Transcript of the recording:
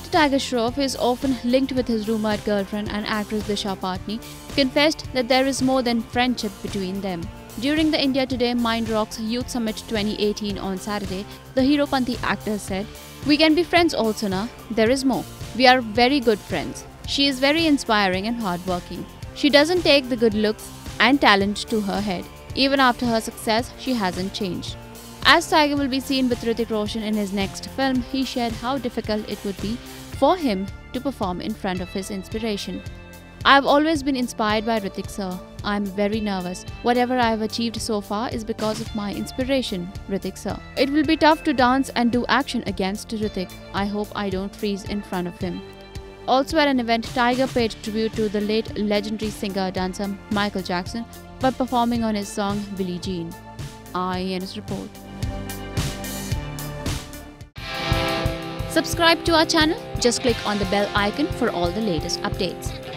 Actor Tiger Shroff, who is often linked with his rumoured girlfriend and actress Disha Patani, confessed that there is more than friendship between them. During the India Today Mind Rocks Youth Summit 2018 on Saturday, the Heropanthi actor said, "We can be friends also na. There is more. We are very good friends. She is very inspiring and hardworking. She doesn't take the good looks and talent to her head. Even after her success, she hasn't changed." As Tiger will be seen with Hrithik Roshan in his next film, he shared how difficult it would be for him to perform in front of his inspiration. "I have always been inspired by Hrithik sir. I am very nervous. Whatever I have achieved so far is because of my inspiration, Hrithik sir. It will be tough to dance and do action against Hrithik. I hope I don't freeze in front of him." Also at an event, Tiger paid tribute to the late legendary singer-dancer Michael Jackson by performing on his song Billie Jean. IANS report. Subscribe to our channel. Just click on the bell icon for all the latest updates.